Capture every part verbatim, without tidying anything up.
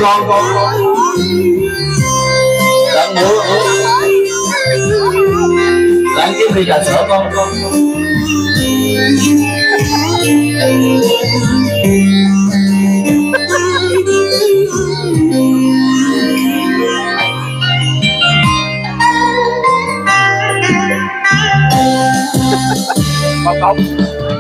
con con Lặng mua Lặng kiếm đi trà sữa con con con không.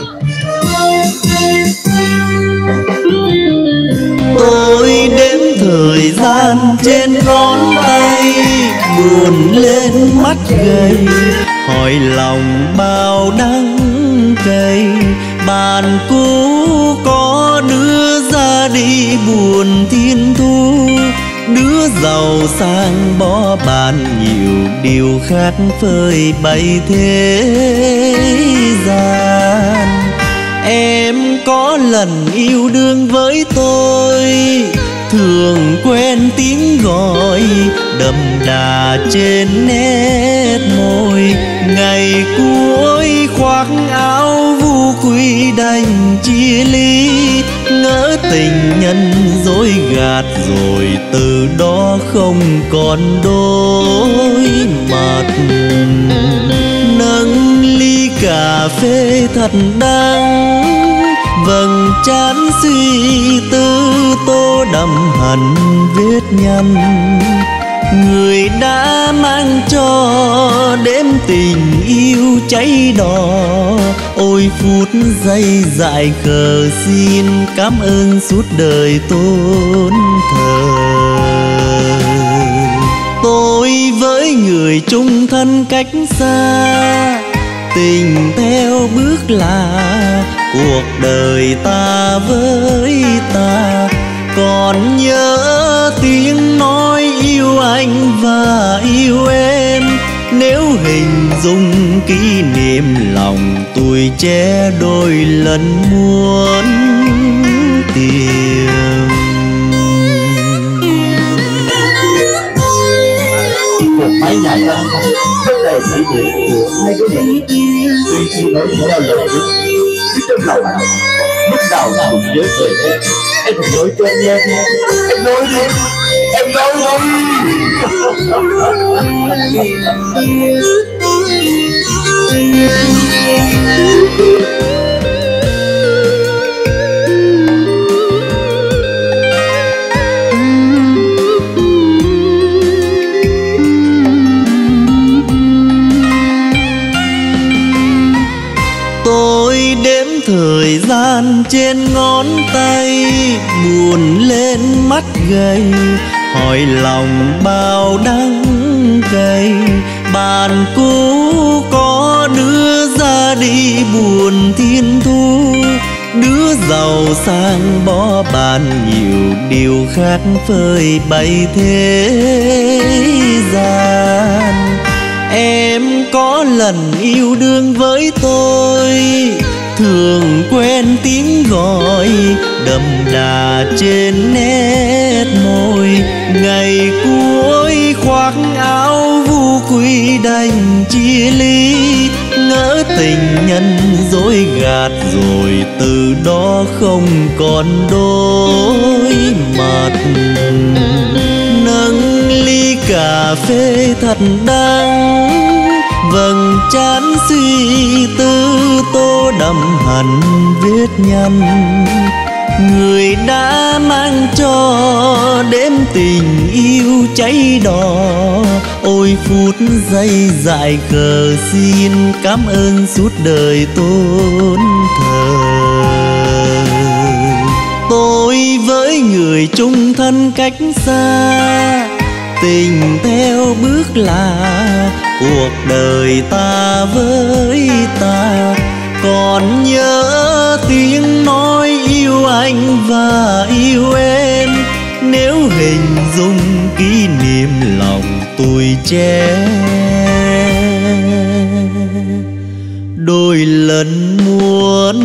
Tôi đếm thời gian trên ngón tay, buồn lên mắt gầy, hỏi lòng bao đắng cay. Bạn cũ có đứa ra đi buồn thiên thu, đứa giàu sang bỏ bạn nhiều điều khác phơi bày thế gian. Em có lần yêu đương với tôi, thường quen tiếng gọi đậm đà trên nét môi. Ngày cuối khoác áo vu quy đành chia ly, ngỡ tình nhân dối gạt rồi từ đó không còn đôi mặt. Nâng ly cà phê thật đắng, vầng trán suy tư tô đậm hằn vết nhăn. Người đã mang cho đêm tình yêu cháy đỏ, ôi phút giây dại khờ xin cảm ơn suốt đời tôn thờ. Tôi với người chung thân cách xa, tình theo bước là cuộc đời ta với ta. Còn nhớ tiếng nói yêu anh và yêu em, nếu hình dung kỷ niệm lòng tuổi trẻ đôi lần muốn tìm. Một mái nhà dân rất đầy kỷ niệm của hai đứa mình. Tuy chỉ nói theo lời trước trong lòng anh, lúc nào cũng nhớ về em. Em đừng nói cho anh nghe đi, em nói đi, em nói đi. Tôi đếm thời gian trên ngón tay, buồn lên mắt gầy, hỏi lòng bao đắng cay. Bạn cũ có đứa ra đi buồn thiên thu, đứa giàu sang bỏ bạn nhiều điều khác phơi bày thế gian. Em có lần yêu đương với tôi, thường quen tiếng gọi đậm đà trên nét môi. Ngày cuối khoác áo vu quy đành chia ly, ngỡ tình nhân dối gạt rồi từ đó không còn đôi mặt. Nâng ly cà phê thật đắng, vầng trán suy tư tô đậm hằn vết nhăn. Người đã mang cho đêm tình yêu cháy đỏ, ôi phút giây dại khờ xin cảm ơn suốt đời tôn thờ. Tôi với người chung thân cách xa, tình theo bước là cuộc đời ta với ta. Còn nhớ tiếng nói yêu anh và yêu em, nếu hình dung kỷ niệm lòng tuổi trẻ đôi lần muốn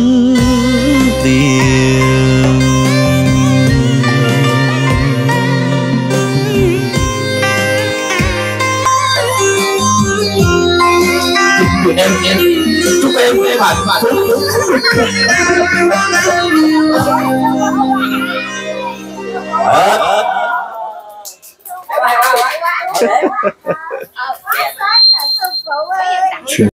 tìm. Em em chúc em em hạnh phúc. Chuyện